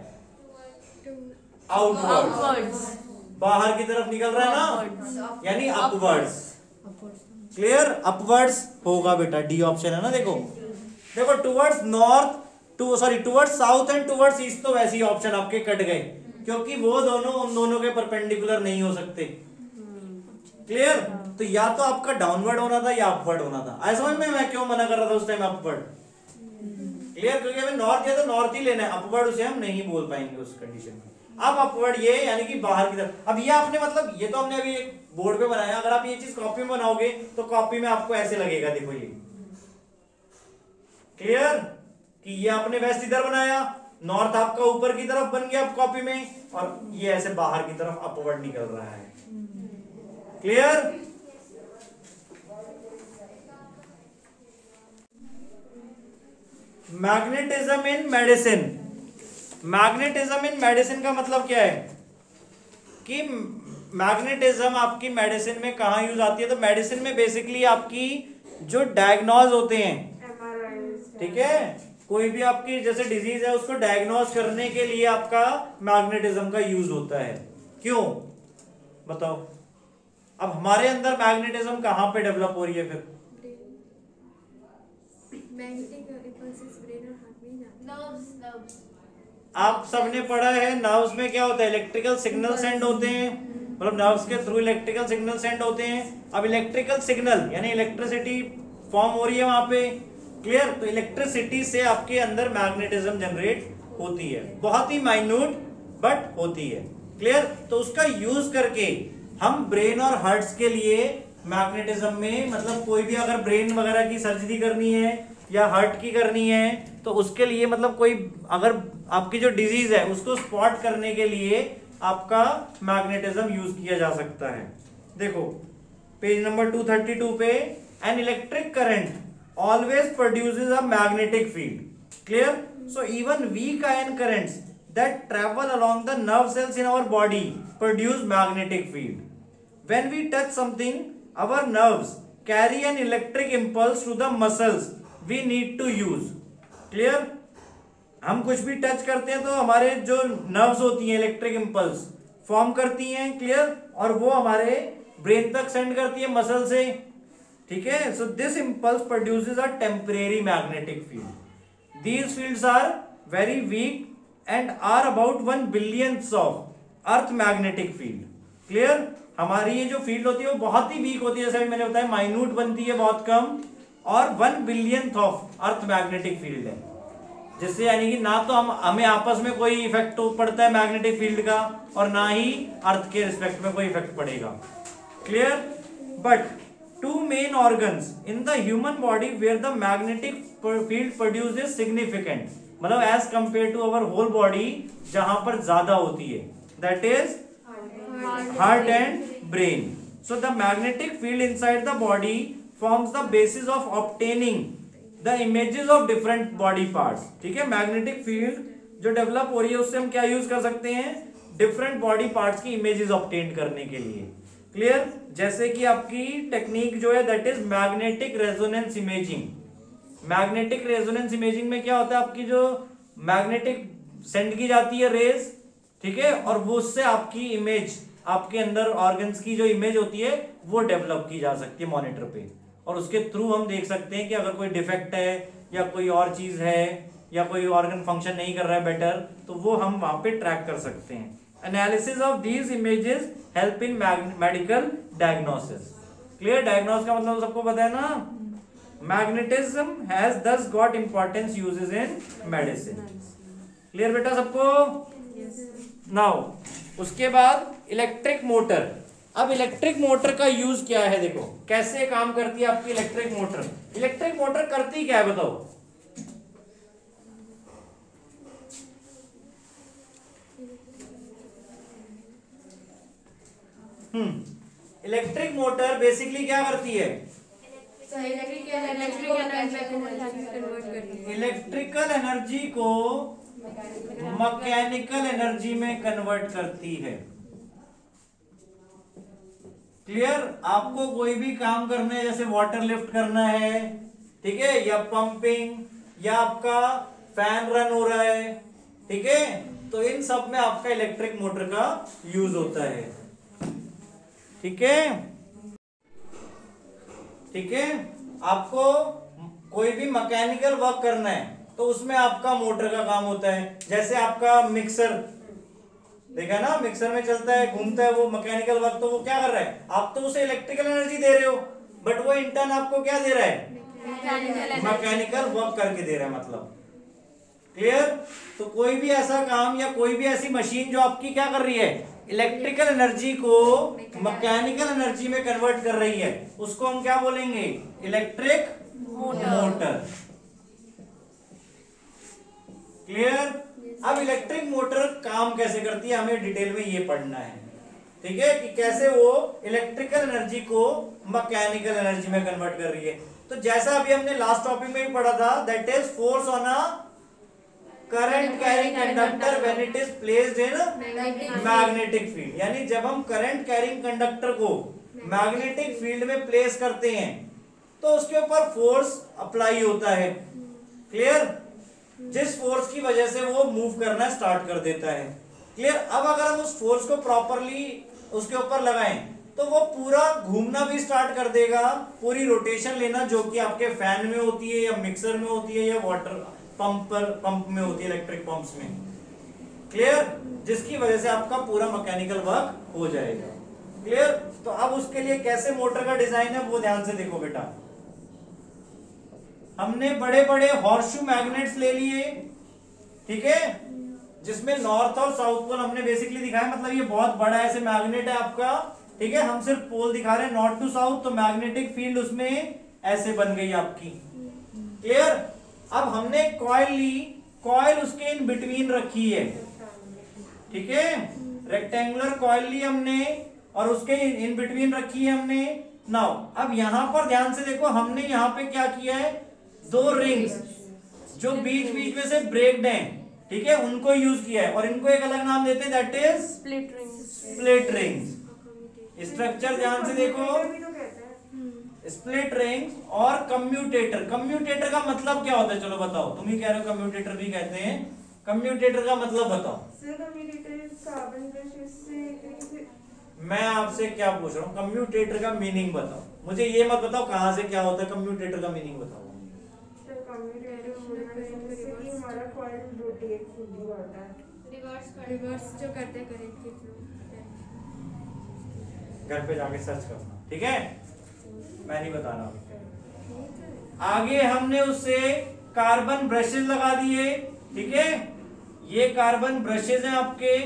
आउटवर्ड्स, बाहर की तरफ निकल रहा है ना, यानी अपवर्ड्स। क्लियर? अपवर्ड्स होगा बेटा, डी ऑप्शन है ना। देखो देखो towards north to sorry towards south and towards east, तो वैसे ही ऑप्शन आपके कट गए क्योंकि वो दोनों उन दोनों के परपेंडिकुलर नहीं हो सकते। क्लियर? तो या तो आपका डाउनवर्ड होना था या अपवर्ड होना था। ऐसा समझ में मैं क्यों मना कर रहा था उस टाइम अपवर्ड? क्लियर? क्योंकि हमें नॉर्थ या तो नॉर्थ ही लेना है, अपवर्ड उसे हम नहीं बोल पाएंगे उस कंडीशन में। अब अपवर्ड ये यानी कि बाहर की तरफ। अब ये आपने मतलब ये तो हमने अभी एक बोर्ड पे बनाया, अगर आप ये चीज कॉपी में बनाओगे तो कॉपी में आपको ऐसे लगेगा। देखो ये क्लियर कि ये आपने वेस्ट इधर बनाया, नॉर्थ आपका ऊपर की तरफ बन गया कॉपी में, और ये ऐसे बाहर की तरफ अपवर्ड निकल रहा है। Clear? Magnetism in medicine. Magnetism in medicine का मतलब क्या है कि मैग्नेटिज्म आपकी मेडिसिन में कहाँ यूज आती है? तो मेडिसिन में बेसिकली आपकी जो डायग्नोज होते हैं, ठीक है, कोई भी आपकी जैसे डिजीज है उसको डायग्नोज करने के लिए आपका मैग्नेटिज्म का यूज होता है। क्यों बताओ? अब हमारे अंदर मैग्नेटिज्म कहाँ पे डेवलप हो रही है फिर? आप सबने पढ़ा है नर्व्स में क्या होता है? इलेक्ट्रिकल सिग्नल सेंड होते हैं, मतलब नर्व्स के थ्रू इलेक्ट्रिकल सिग्नल सेंड होते हैं। अब इलेक्ट्रिकल सिग्नल यानी इलेक्ट्रिसिटी फॉर्म हो रही है वहां पे, क्लियर? तो इलेक्ट्रिसिटी से आपके अंदर मैग्नेटिज्म जनरेट होती है, बहुत ही माइन्यूट बट होती है, क्लियर? तो उसका यूज करके हम ब्रेन और हार्ट्स के लिए मैग्नेटिज्म में, मतलब कोई भी अगर ब्रेन वगैरह की सर्जरी करनी है या हार्ट की करनी है तो उसके लिए, मतलब कोई अगर आपकी जो डिजीज है उसको स्पॉट करने के लिए आपका मैग्नेटिज्म यूज किया जा सकता है। देखो page number two thirty two पे, an electric current always produces a magnetic field, clear? So even weak ion currents that travel along the nerve cells in our body produce magnetic field. When we touch something, our nerves carry an electric impulse to the muscles we need to use. Clear? हम कुछ भी touch करते हैं तो हमारे जो nerves होती हैं इलेक्ट्रिक इंपल्स फॉर्म करती हैं, क्लियर? और वो हमारे ब्रेन तक सेंड करती है मसल से, ठीक है? So this impulse produces a temporary magnetic field. These fields are very weak and are about one billionth of earth magnetic field, clear? हमारी ये जो फील्ड होती है वो बहुत ही वीक होती है, जैसे मैंने बताया माइन्यूट बनती है, बहुत कम, और one billionth of earth magnetic field है, जिससे यानी कि ना तो हम हमें आपस में कोई इफेक्ट पड़ता है मैग्नेटिक फील्ड का और ना ही अर्थ के रिस्पेक्ट में कोई इफेक्ट पड़ेगा, clear? But two main organs in the human body where the magnetic field produces significant, मतलब as compare to our whole body जहां पर ज्यादा होती है, that is heart and brain. So the magnetic field inside the body forms the basis of obtaining the images of different body parts, ठीक है? Magnetic field जो develop हो रही है उससे हम क्या यूज कर सकते हैं? डिफरेंट बॉडी पार्ट्स की इमेजेस ऑब्टेन करने के लिए, क्लियर? जैसे कि आपकी टेक्निक जो है that is magnetic resonance imaging. Magnetic resonance imaging में क्या होता है? आपकी जो मैग्नेटिक सेंड की जाती है रेज, ठीक है, और वो उससे आपकी इमेज, आपके अंदर ऑर्गन्स की जो इमेज होती है वो डेवलप की जा सकती है मॉनिटर पे, और उसके थ्रू हम देख सकते हैं कि अगर कोई डिफेक्ट है या कोई और चीज है या कोई ऑर्गन फंक्शन नहीं कर रहा है बेटर, तो वो हम वहां पे ट्रैक कर सकते हैं. Analysis of these images help in medical diagnosis, clear? Diagnose का मतलब सबको पता है ना? Magnetism has thus got importance uses in medicine. Clear बेटा सबको? नाउ उसके बाद इलेक्ट्रिक मोटर. अब इलेक्ट्रिक मोटर का यूज क्या है? देखो कैसे काम करती है आपकी इलेक्ट्रिक मोटर. इलेक्ट्रिक मोटर करती क्या है बताओ? हम्म इलेक्ट्रिक मोटर बेसिकली क्या करती है? इलेक्ट्रिकल एनर्जी को मैकेनिकल एनर्जी में कन्वर्ट करती है, क्लियर? आपको कोई भी काम करना है, जैसे वाटर लिफ्ट करना है, ठीक है, या पंपिंग या आपका फैन रन हो रहा है, ठीक है, तो इन सब में आपका इलेक्ट्रिक मोटर का यूज होता है, ठीक है? ठीक है, आपको कोई भी मैकेनिकल वर्क करना है तो उसमें आपका मोटर का काम होता है. जैसे आपका मिक्सर देखा ना, मिक्सर में चलता है, घूमता है, वो मैकेनिकल वर्क, तो वो क्या कर रहा है? आप तो उसे इलेक्ट्रिकल एनर्जी दे रहे हो, बट वो इंटर्न आपको क्या दे रहा है? मैकेनिकल वर्क करके दे रहा है, मतलब, क्लियर? तो कोई भी ऐसा काम या कोई भी ऐसी मशीन जो आपकी क्या कर रही है? इलेक्ट्रिकल एनर्जी को मैकेनिकल एनर्जी में कन्वर्ट कर रही है, उसको हम क्या बोलेंगे? Electric motor, clear? अब इलेक्ट्रिक मोटर काम कैसे करती है हमें डिटेल में ये पढ़ना है, ठीक है, कि कैसे वो इलेक्ट्रिकल एनर्जी को मैकेनिकल एनर्जी में कन्वर्ट कर रही है. तो जैसा अभी हमने लास्ट टॉपिक में भी पढ़ा था, that is force on a current carrying conductor when it is placed in magnetic field. यानी जब हम करंट कैरिंग कंडक्टर को मैग्नेटिक फील्ड में प्लेस करते हैं तो उसके ऊपर फोर्स अप्लाई होता है। क्लियर? जिस फोर्स की वजह से वो मूव करना स्टार्ट कर देता है। क्लियर? अब अगर हम उस फोर्स को प्रॉपरली उसके ऊपर लगाएं तो वो पूरा घूमना भी स्टार्ट कर देगा, पूरी रोटेशन लेना, जो कि आपके फैन में होती है या मिक्सर में होती है या वाटर पंप पर पंप में होती है, इलेक्ट्रिक पंप्स में। क्लियर? जिसकी वजह से आपका पूरा मैकेनिकल वर्क हो जाएगा। क्लियर? तो अब उसके लिए कैसे मोटर का डिजाइन है वो ध्यान से देखो बेटा। हमने बड़े बड़े हॉर्सशू मैग्नेट्स ले लिए, ठीक है, जिसमें नॉर्थ और साउथ पोल हमने बेसिकली दिखाया। मतलब ये बहुत बड़ा ऐसे मैग्नेट है आपका, ठीक है, हम सिर्फ पोल दिखा रहे हैं नॉर्थ टू साउथ, तो मैग्नेटिक फील्ड उसमें ऐसे बन गई आपकी। क्लियर? अब हमने कॉइल ली, कॉइल उसके इन बिटवीन रखी है, ठीक है, रेक्टेंगुलर कॉइल ली हमने और उसके इन बिटवीन रखी है हमने। नाउ अब यहां पर ध्यान से देखो, हमने यहां पे क्या किया है, दो रिंग्स जो बीच बीच में से ब्रेक्ड हैं, ठीक है, उनको यूज किया है और इनको एक अलग नाम देते हैं, that is split rings. Split rings. Structure ध्यान से देखो, स्प्लिट रिंग्स और कम्यूटेटर। कम्यूटेटर का मतलब क्या होता है, चलो बताओ, तुम ही कह रहे हो कम्यूटेटर भी कहते हैं, कम्यूटेटर का मतलब बताओ। मैं आपसे क्या पूछ रहा हूँ, कम्यूटेटर का मीनिंग बताओ मुझे, ये मत बताओ कहां से क्या होता है, कम्यूटेटर का मीनिंग बताओ। रिवर्स जो करते हैं करंट के थ्रू। घर पे जाके सर्च करना, ठीक है, मैं नहीं बता रहा। आगे हमने उससे कार्बन ब्रशेस लगा दिए, ठीक है, ये कार्बन ब्रशेस हैं आपके,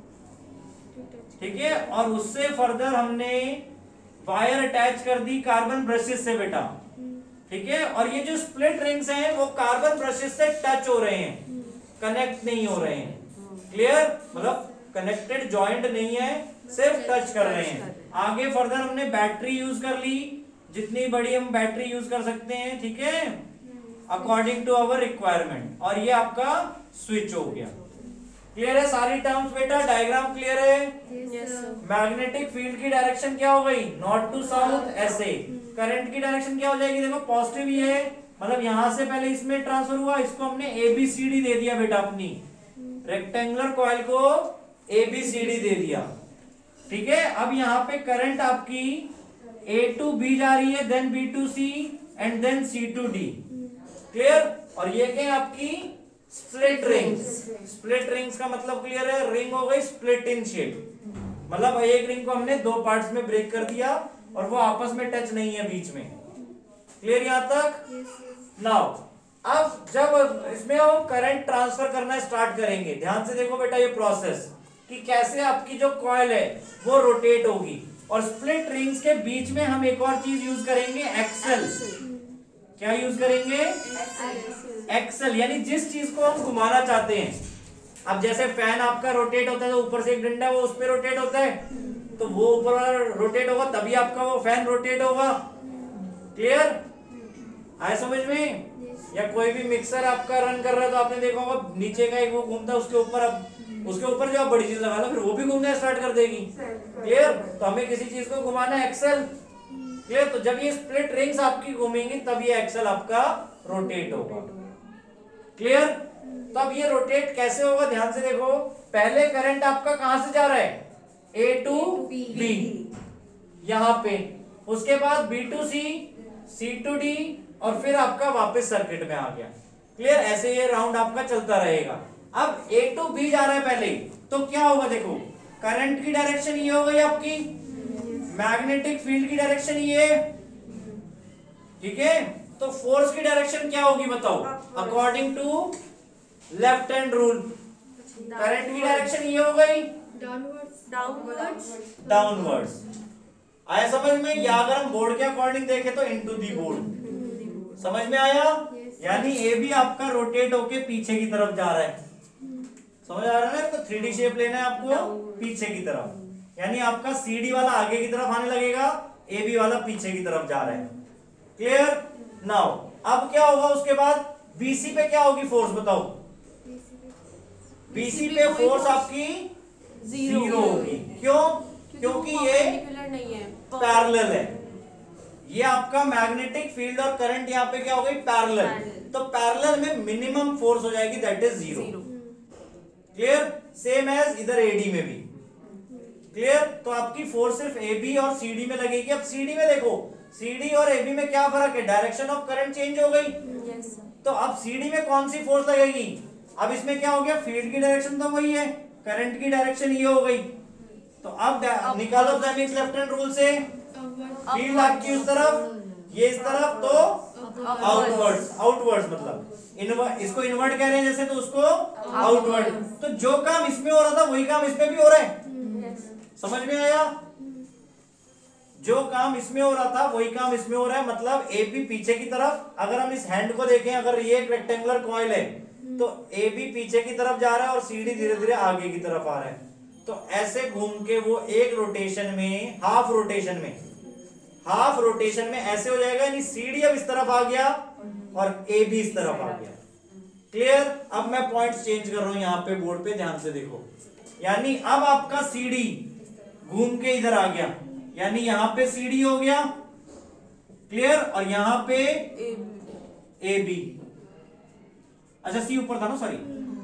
ठीक है, और उससे फर्दर हमने वायर अटैच कर दी कार्बन ब्रशेस से बेटा, ठीक है, और ये जो स्प्लिट रिंग्स हैं वो कार्बन ब्रशेस से टच हो रहे हैं, कनेक्ट नहीं हो रहे हैं। क्लियर? मतलब कनेक्टेड जॉइंट नहीं है, सिर्फ टच कर रहे हैं। आगे फर्दर हमने बैटरी यूज कर ली, जितनी बड़ी हम बैटरी यूज कर सकते हैं, ठीक है, अकॉर्डिंग टू अवर रिक्वायरमेंट, और ये आपका स्विच हो गया। क्लियर है सारी टर्म्स बेटा? डायग्राम क्लियर है? मैग्नेटिक फील्ड की डायरेक्शन क्या हो गई, नॉर्थ टू साउथ ऐसे। करंट की डायरेक्शन क्या हो जाएगी, देखो पॉजिटिव ये है, मतलब यहां से पहले इसमें ट्रांसफर हुआ, इसको हमने ए बी सी डी दे दिया बेटा, अपनी रेक्टेंगुलर कॉइल को ए बी सी डी दे दिया, ठीक है। अब यहाँ पे करंट आपकी ए टू बी जा रही है, then B to C and then C to D. Clear? और ये क्या है आपकी स्प्लिट रिंग्स। स्प्लिट रिंग्स का मतलब क्लियर है, रिंग हो गई स्प्लिट इन शेप, मतलब एक रिंग को हमने दो पार्ट्स में ब्रेक कर दिया और वो आपस में टच नहीं है बीच में। क्लियर यहां तक? नाउ अब जब इसमें हम करंट ट्रांसफर करना स्टार्ट करेंगे, ध्यान से देखो बेटा ये प्रोसेस कि कैसे आपकी जो कॉइल है वो रोटेट होगी, और स्प्लिट रिंग्स के बीच में हम एक और चीज यूज करेंगे, एक्सेल। क्या यूज करेंगे? एक्सेल, यानी जिस चीज को हम घुमाना चाहते हैं। अब जैसे फैन आपका रोटेट होता है तो ऊपर से एक डंडा वो उस पर रोटेट होता है, तो वो ऊपर वाला रोटेट होगा तभी आपका वो फैन रोटेट होगा। क्लियर? आए समझ में? या कोई भी मिक्सर आपका रन कर रहा है तो आपने देखा होगा नीचे का एक वो घूमता है, उसके ऊपर अब उसके ऊपर जो आप बड़ी चीज लगा लो फिर वो भी घूमना स्टार्ट कर देगी। क्लियर? तो हमें किसी चीज को घुमाना है, एक्सेल। क्लियर? तो जब ये स्प्लिट रिंग्स आपकी घूमेंगी तब ये एक्सेल आपका रोटेट होगा। क्लियर? तो अब ये रोटेट कैसे होगा, ध्यान से देखो। पहले करंट आपका कहां से जा रहा है, ए टू बी यहां पे, उसके बाद B to C, C to D, और फिर आपका वापस सर्किट में आ गया। क्लियर? ऐसे ये राउंड आपका चलता रहेगा। अब ए टू बी जा रहा है पहले, तो क्या होगा देखो, करंट की डायरेक्शन ये हो गई आपकी, मैग्नेटिक फील्ड की डायरेक्शन ये, ठीक है। तो फोर्स की डायरेक्शन क्या होगी बताओ, according to left hand rule. Current की डायरेक्शन ये हो गई डाउनवर्ड्स डाउनवर्ड्स डाउनवर्ड्स। आया समझ में? या अगर हम बोर्ड के अकॉर्डिंग देखें तो इनटू दी बोर्ड। समझ में आया? यानी ए भी आपका रोटेट होके पीछे की तरफ जा रहा है। समझ आ रहा है ना? तो थ्री डी शेप लेना है आपको पीछे की तरफ, यानी आपका सी डी वाला आगे की तरफ आने लगेगा, ए बी वाला पीछे की तरफ जा रहा है। क्लियर? नाउ अब क्या होगा उसके बाद, बीसी पे क्या होगी फोर्स बताओ, बीसी पे फोर्स आपकी जीरो होगी। क्यों? क्योंकि ये नहीं है, पैरेलल है। ये आपका मैग्नेटिक फील्ड और करंट यहाँ पे क्या हो गई? पैरेलल। तो पैरेलल में मिनिमम फोर्स हो जाएगी, that is zero. Clear? Same as इधर एडी में भी। क्लियर? तो आपकी फोर्स सिर्फ एबी और सीडी में लगेगी। अब सीडी में देखो, सीडी और एबी में क्या फर्क है? डायरेक्शन ऑफ करंट चेंज हो गई। yes, तो अब सीडी में कौन सी फोर्स लगेगी? अब इसमें क्या हो गया? फील्ड की डायरेक्शन तो वही है, करंट की डायरेक्शन ये हो गई। तो अब निकालो दैमिक्स लेफ्ट हैंड रूल से, फील्ड आपकी उस तरफ, ये इस तरफ, तो आउटवर्ड्स। आउटवर्ड्स मतलब इनवर्ट, इसको इन्वर्ट कह रहे हैं जैसे, तो उसको आउटवर्ड। तो जो काम इसमें हो रहा था वही काम इसमें भी हो रहा है। समझ में आया? जो काम इसमें हो रहा था वही काम इसमें हो रहा है। मतलब ए बी पीछे की तरफ, अगर हम इस हैंड को देखें, अगर ये एक रेक्टेंगुलर कॉइल है तो ए बी पीछे की तरफ जा रहा है और सी डी धीरे धीरे आगे की तरफ आ रहा है। तो ऐसे घूम के वो एक रोटेशन में, हाफ रोटेशन में, हाफ रोटेशन में ऐसे हो जाएगा, यानी सीडी अब इस तरफ आ गया और ए बी इस तरफ आ गया। क्लियर? अब मैं पॉइंट्स चेंज कर रहा हूं यहाँ पे बोर्ड पे, ध्यान से देखो। यानी अब आपका सीडी घूम के इधर आ गया, यानी यहां पे सीडी हो गया। क्लियर? और यहां पे ए बी, अच्छा सी ऊपर था ना, सॉरी,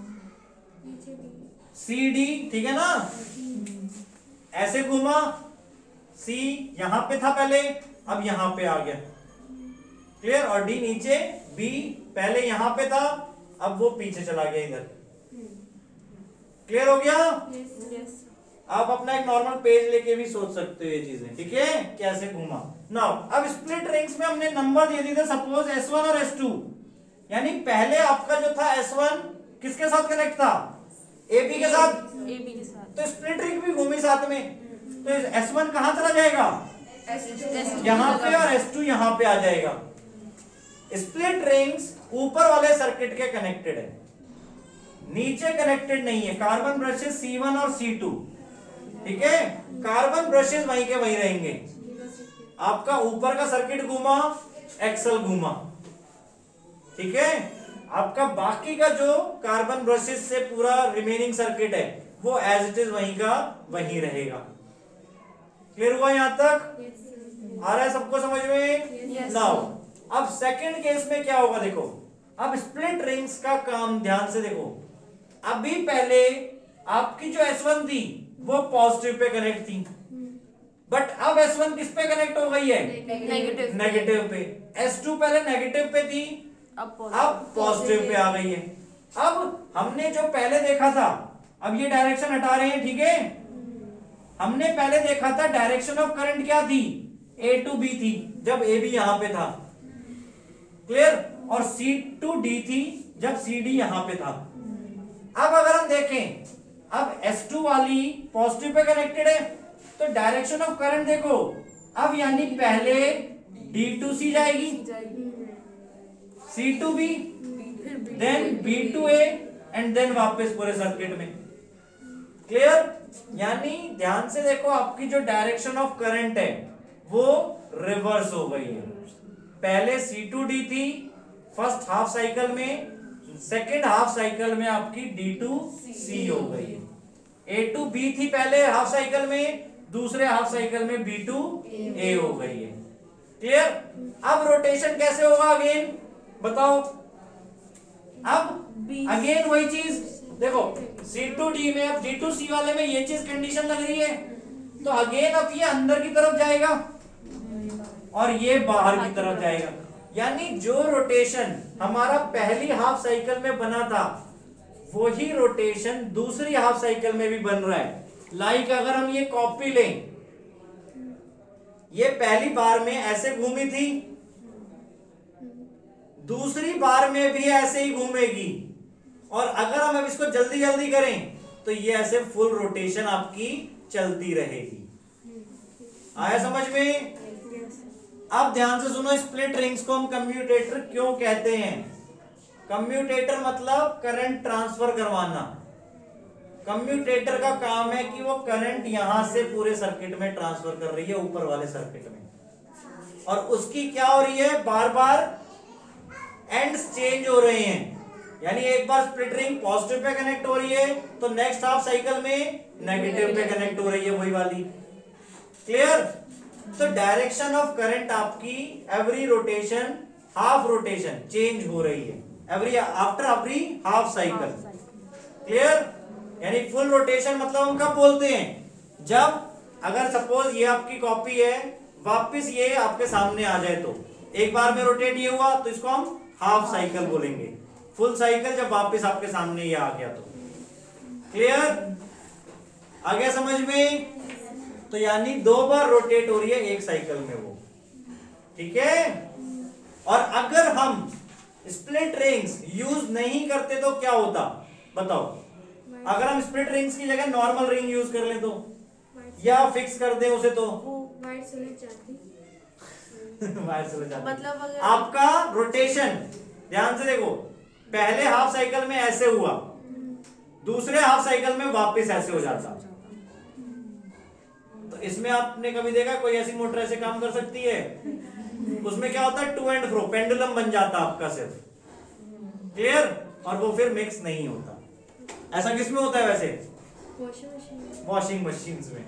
सी डी, ठीक है ना? ऐसे घूमा, सी यहां पे था पहले, अब यहां पे आ गया। क्लियर? और डी नीचे, बी पहले यहां पे था, अब वो पीछे चला गया इधर। क्लियर हो गया? yes, yes. आप अपना एक नॉर्मल पेज लेके भी सोच सकते हो ये चीजें, ठीक है? कैसे घूमा। नाउ अब स्प्लिट रिंग्स में हमने नंबर दे दिए थे, सपोज एस वन और एस टू। यानी पहले आपका जो था एस वन किसके साथ कनेक्ट था? ए बी के साथ। ए बी के साथ। तो स्प्लिट रिंग भी घूमी साथ में, तो एस वन कहां चला जाएगा? यहां पे, और एस टू यहां पे आ जाएगा। स्प्लिट रिंग्स ऊपर वाले सर्किट के कनेक्टेड है, नीचे कनेक्टेड नहीं है। कार्बन ब्रशेस सी वन और सी टू, ठीक है? कार्बन ब्रशेस वहीं के वहीं रहेंगे। आपका ऊपर का सर्किट घूमा, एक्सल घूमा, ठीक है? आपका बाकी का जो कार्बन ब्रशेस से पूरा रिमेनिंग सर्किट है वो एज इट इज वहीं का वहीं रहेगा। क्लियर हुआ यहां तक? आ रहा है सबको समझ में? नाउ अब सेकंड केस में क्या होगा देखो। अब स्प्लिट रिंग्स का काम ध्यान से देखो। अभी पहले आपकी जो एस वन थी वो पॉजिटिव पे कनेक्ट थी, बट अब एस वन किस पे कनेक्ट हो गई है? नेगेटिव नेगेटिव पे। एस टू पहले नेगेटिव पे थी, अब पॉजिटिव पे आ गई है। अब हमने जो पहले देखा था, अब ये डायरेक्शन हटा रहे हैं, ठीक है? हमने पहले देखा था डायरेक्शन ऑफ करंट क्या थी? ए टू बी थी, जब ए बी यहां पे था। क्लियर? और सी टू डी थी जब सी डी यहां पे था। अब अगर हम देखें, अब एस टू वाली पॉजिटिव पे कनेक्टेड है, तो डायरेक्शन ऑफ करंट देखो, अब यानी पहले डी टू सी जाएगी, C to B, then B to A, and then वापस पूरे सर्किट में। क्लियर? यानी ध्यान से देखो, आपकी जो डायरेक्शन ऑफ करंट है वो रिवर्स हो गई है। पहले सी टू डी थी फर्स्ट हाफ साइकिल में, सेकेंड हाफ साइकिल में आपकी डी टू सी हो गई है। ए टू बी थी पहले हाफ साइकिल में, दूसरे हाफ साइकिल में बी टू ए हो गई है। क्लियर? अब रोटेशन कैसे होगा अगेन बताओ। अब अगेन वही चीज देखो, सी टू डी में, अब डी टू सी वाले में ये चीज कंडीशन लग रही है, तो अगेन अब ये अंदर की तरफ जाएगा और ये बाहर की तरफ जाएगा। यानी जो रोटेशन हमारा पहली हाफ साइकिल में बना था वही रोटेशन दूसरी हाफ साइकिल में भी बन रहा है। लाइक अगर हम ये कॉपी लें, ये पहली बार में ऐसे घूमी थी, दूसरी बार में भी ऐसे ही घूमेगी, और अगर हम अब इसको जल्दी जल्दी करें तो ये ऐसे फुल रोटेशन आपकी चलती रहेगी। आया समझ में? अब ध्यान से सुनो, स्प्लिट रिंग्स को हम कम्यूटेटर क्यों कहते हैं? कम्यूटेटर मतलब करंट ट्रांसफर करवाना। कम्यूटेटर का काम है कि वो करंट यहां से पूरे सर्किट में ट्रांसफर कर रही है, ऊपर वाले सर्किट में, और उसकी क्या हो रही है, बार बार एंड्स चेंज हो रहे हैं। यानी एक बार स्प्लिट रिंग पॉजिटिव पे कनेक्ट हो रही है तो नेक्स्ट हाफ साइकिल में नेगेटिव पे कनेक्ट हो रही है, वही वाली। क्लियर? तो डायरेक्शन ऑफ करंट आपकी every rotation, half rotation change हो रही है, every after every half cycle. Clear? यानी फुल रोटेशन मतलब हम कब बोलते हैं, जब अगर सपोज ये आपकी कॉपी है, वापस ये आपके सामने आ जाए, तो एक बार में रोटेट ये हुआ तो इसको हम हाफ साइकिल बोलेंगे। फुल साइकिल जब वापस आपके सामने ये आ गया तो। क्लियर? आ गया समझ में? तो यानी दो बार रोटेट हो रही है एक साइकिल में वो। ठीक है? और अगर हम स्प्लिट रिंग्स यूज नहीं करते तो क्या होता बताओ? अगर हम स्प्लिट रिंग्स की जगह नॉर्मल रिंग यूज कर ले तो, या फिक्स कर दे उसे तो वाइट सुलझ जाती वाइट सुलझ जाती। मतलब अगर आपका रोटेशन ध्यान से देखो, पहले हाफ साइकिल में ऐसे हुआ, दूसरे हाफ साइकिल में वापस ऐसे हो जाता। तो इसमें आपने कभी देखा कोई ऐसी मोटर ऐसे काम कर सकती है? उसमें क्या होता है, टू एंड फ्रो पेंडुलम बन जाता आपका सिर्फ। क्लियर? और वो फिर मिक्स नहीं होता। ऐसा किसमें होता है वैसे? वॉशिंग मशीन वॉशिंग मशीन में।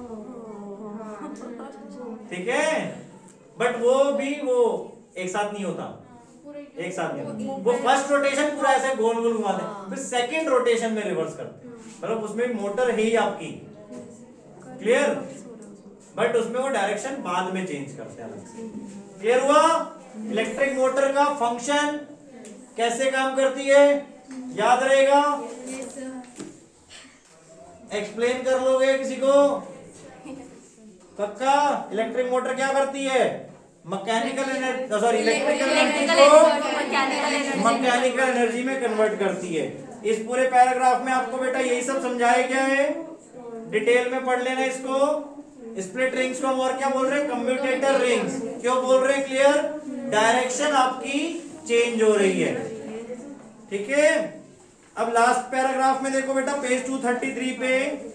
ठीक है? बट वो भी वो एक साथ नहीं होता, एक साथ नहीं होता। वो फर्स्ट रोटेशन पूरा ऐसे गोल गोल घुमाते हैं, फिर सेकंड रोटेशन में रिवर्स करते हैं। मतलब उसमें मोटर है ही आपकी। क्लियर? बट उसमें वो डायरेक्शन बाद में चेंज करते हैं अलग से। क्लियर हुआ? इलेक्ट्रिक मोटर का फंक्शन कैसे काम करती है याद रहेगा? एक्सप्लेन कर लोगे किसी को? पक्का? इलेक्ट्रिक मोटर क्या करती है? Mechanical energy, sorry electrical energy को मैकेनिकल एनर्जी में कन्वर्ट करती है। इस पूरे पैराग्राफ में आपको बेटा यही सब समझाया गया है, डिटेल में पढ़ लेना इसको। स्प्लिट रिंग्स को हम और क्या बोल रहे हैं? Commutator rings. क्यों बोल रहे हैं? क्लियर? डायरेक्शन आपकी चेंज हो रही है। ठीक है? अब लास्ट पैराग्राफ में देखो बेटा, पेज टू थर्टी थ्री पे,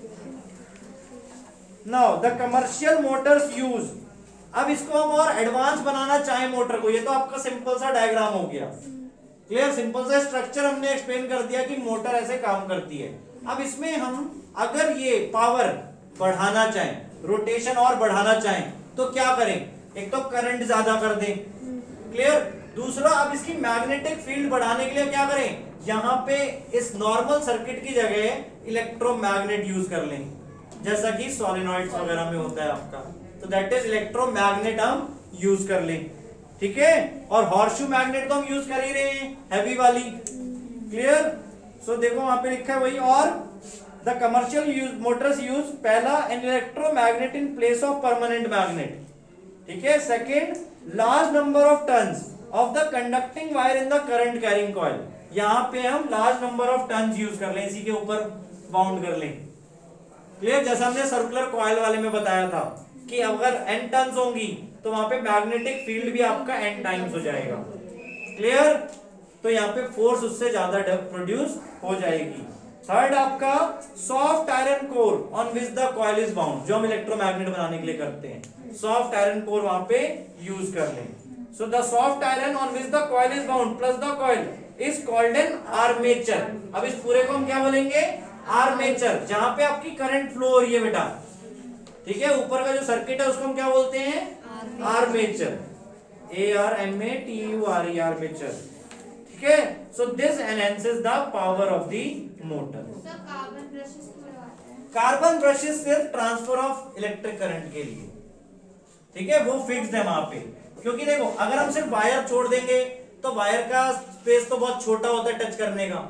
now the commercial motors use. अब इसको हम और एडवांस बनाना चाहें मोटर को, ये तो आपका सिंपल सा डायग्राम हो गया। क्लियर? सिंपल सा स्ट्रक्चर हमने एक्सप्लेन कर दिया कि मोटर ऐसे काम करती है। अब इसमें हम अगर ये पावर बढ़ाना चाहें, रोटेशन और बढ़ाना चाहें, तो क्या करें? एक तो करंट ज्यादा कर दें। क्लियर? दूसरा, अब इसकी मैग्नेटिक फील्ड बढ़ाने के लिए क्या करें? यहां पे इस नॉर्मल सर्किट की जगह इलेक्ट्रोमैग्नेट यूज कर लें, जैसा कि सोलेनॉइड्स वगैरह में होता है आपका। तो दैट इज इलेक्ट्रोमैग्नेट हम यूज कर लें। ठीक है? और हॉर्सशू मैग्नेट तो हम यूज कर ही रहे हैं, हैवी वाली। क्लियर? सो देखो वहां पे लिखा है वही। और the commercial use motors use, पहला, an electromagnet in place of permanent magnet. ठीक है? Second, large number of turns of the conducting wire in the current carrying coil. यहां पे हम large number of turns use कर लें, इसी के ऊपर बाउंड कर लें। क्लियर? जैसा हमने सर्कुलर कॉइल वाले में बताया था कि अगर एन टर्न्स होंगी तो वहां पे मैग्नेटिक फील्ड भी आपका एन टाइम्स हो जाएगा। क्लियर? तो यहाँ पे फोर्स उससे ज्यादा प्रोड्यूस हो जाएगी। थर्ड आपका soft iron core on which the coil is bound, जो हम इलेक्ट्रोमैग्नेट बनाने के लिए करते हैं, सॉफ्ट आयरन कोर वहां पे यूज कर लें। So the soft iron on which the coil is bound plus the coil is called an armature. अब इस पूरे को हम क्या बोलेंगे? आर्मेचर, जहां पे आपकी करंट फ्लो हो रही है बेटा। ठीक है? ऊपर का जो सर्किट है उसको हम क्या बोलते हैं? Armature. A R M A T U R E, armature. ठीक है? So this enhances the power of the motor. Carbon brushes क्यों लगाते हैं? कार्बन ब्रशेस सिर्फ ट्रांसफर ऑफ इलेक्ट्रिक करंट के लिए। ठीक है? वो फिक्स्ड है वहां पे, क्योंकि देखो अगर हम सिर्फ वायर छोड़ देंगे तो वायर का स्पेस तो बहुत छोटा होता है टच करने का।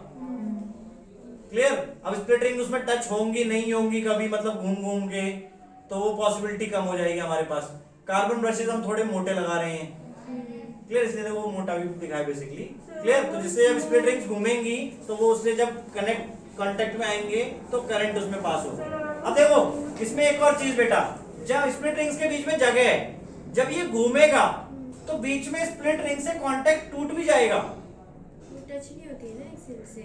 क्लियर? अब स्प्लिट रिंग उसमें टच होंगी नहीं होंगी कभी, मतलब घूम घूम के, तो वो पॉसिबिलिटी कम हो जाएगी हमारे पास। कार्बन ब्रशेस हम थोड़े मोटे लगा रहे हैं। क्लियर? इसलिए वो मोटा भी दिखाई बेसिकली। क्लियर? तो जिससे जब स्प्लिट रिंग्स घूमेंगी तो वो उससे जब कनेक्ट कांटेक्ट में आएंगे तो करंट उसमें पास होगा। अब देखो इसमें एक और चीज बेटा, जब स्प्लिट रिंग्स के बीच में जगह है, जब ये घूमेगा तो बीच में स्प्लिट रिंग से कांटेक्ट टूट भी जाएगा। टच नहीं होती है ना एक सिर से।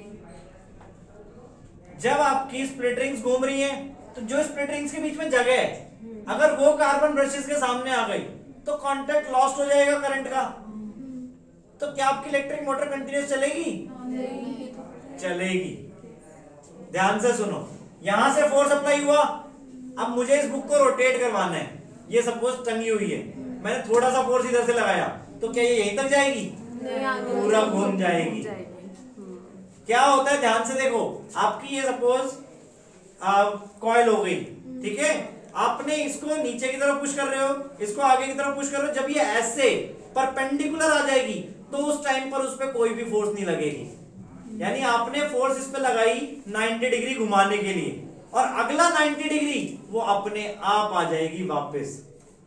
जब आपकी स्प्लिट रिंग्स घूम रही हैं तो जो स्प्लिट रिंग्स के बीच में जगह है, अगर वो कार्बन ब्रशेस के सामने आ गई तो कांटेक्ट लॉस्ट हो जाएगा करंट का। तो क्या आपकी इलेक्ट्रिक मोटर कंटिन्यूस चलेगी? चलेगी। ध्यान से सुनो, यहां से फोर्स अप्लाई हुआ, अब मुझे इस बुक को रोटेट करवाना है। ये सपोज टंगी हुई है, मैंने थोड़ा सा फोर्स इधर से लगाया, तो क्या ये यहीं तक जाएगी? पूरा घूम जाएगी। क्या होता है ध्यान से देखो, आपकी ये सपोज कॉइल हो गई, ठीक है, आपने इसको नीचे की तरफ पुश कर रहे हो, इसको आगे की तरफ पुश कर रहे हो, जब ये ऐसे परपेंडिकुलर आ जाएगी तो उस टाइम पर उस पर कोई भी फोर्स नहीं लगेगी। यानी आपने फोर्स इस पे लगाई नब्बे डिग्री घुमाने के लिए, और अगला नब्बे डिग्री वो अपने आप आ जाएगी वापस।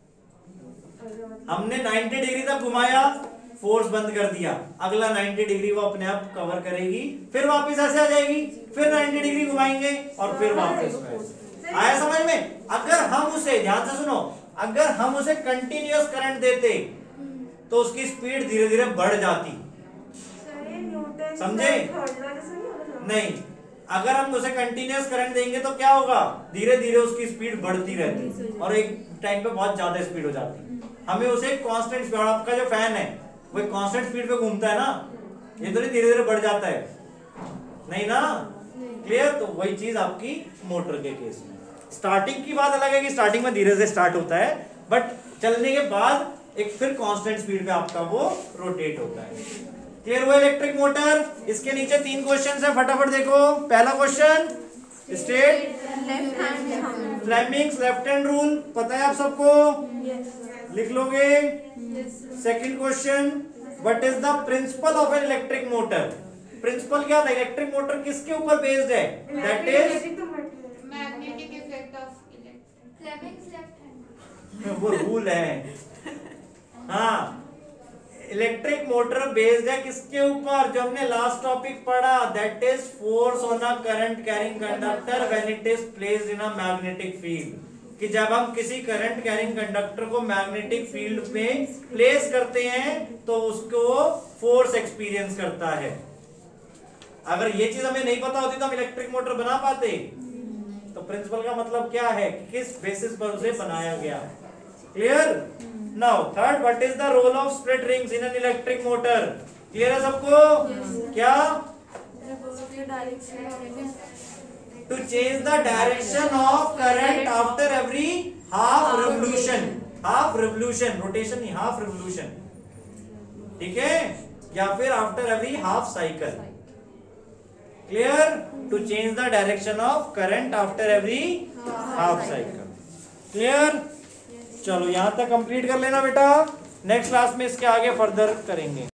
हमने नब्बे डिग्री तक घुमाया, फोर्स बंद कर दिया, अगला नब्बे डिग्री वो अपने आप कवर करेगी, फिर वापस ऐसे आ जाएगी, फिर नब्बे डिग्री घुमाएंगे और फिर वापस। आया समझ में? अगर हम उसे, ध्यान से सुनो, अगर हम उसे कंटिन्यूअस करंट देते तो उसकी स्पीड धीरे धीरे बढ़ जाती। समझे? नहीं, अगर हम उसे कंटिन्यूअस करंट देंगे तो क्या होगा, धीरे धीरे उसकी स्पीड बढ़ती रहती और एक टाइम पे बहुत ज्यादा स्पीड हो जाती। हमें उसे कांस्टेंट स्पीड, आपका जो फैन है वो कांस्टेंट स्पीड पे घूमता है ना, ये तो नहीं धीरे धीरे बढ़ जाता है, नहीं ना? क्लियर? तो वही चीज आपकी मोटर के केस में। स्टार्टिंग की बात अलग है कि स्टार्टिंग में धीरे से स्टार्ट होता है, बट चलने के बाद एक फिर कांस्टेंट स्पीड पे आपका वो रोटेट होता है। क्लियर हुआ इलेक्ट्रिक मोटर? इसके नीचे तीन क्वेश्चन है, फटाफट देखो। पहला question, state Fleming's left hand rule, पता है आप सबको? लिख लोगे? Second question, what is the principle of an electric motor? Principle क्या था? इलेक्ट्रिक मोटर किसके ऊपर बेस्ड है? That is magnetic effect of electric Fleming's left hand, वो रूल है। हाँ, इलेक्ट्रिक मोटर बेस्ड है किसके ऊपर? जो हमने लास्ट टॉपिक पढ़ा, that is force on a current carrying conductor when it is placed in a magnetic field. कि जब हम किसी करंट कैरिंग कंडक्टर को मैग्नेटिक फील्ड में प्लेस करते हैं तो उसको फोर्स एक्सपीरियंस करता है। अगर ये चीज हमें नहीं पता होती तो हम इलेक्ट्रिक मोटर बना पाते? तो प्रिंसिपल का मतलब क्या है कि किस बेसिस पर उसे बनाया गया। Clear? Now third, what is the role of split rings in an electric motor? Clear है सबको? yes. क्या? To change the direction of current after every half revolution, half revolution, rotation नहीं, half revolution, ठीक है? या फिर after every half cycle. Clear? To change the direction of current after every half cycle. Clear? चलो यहां तक complete कर लेना बेटा, नेक्स्ट क्लास में इसके आगे फर्दर करेंगे।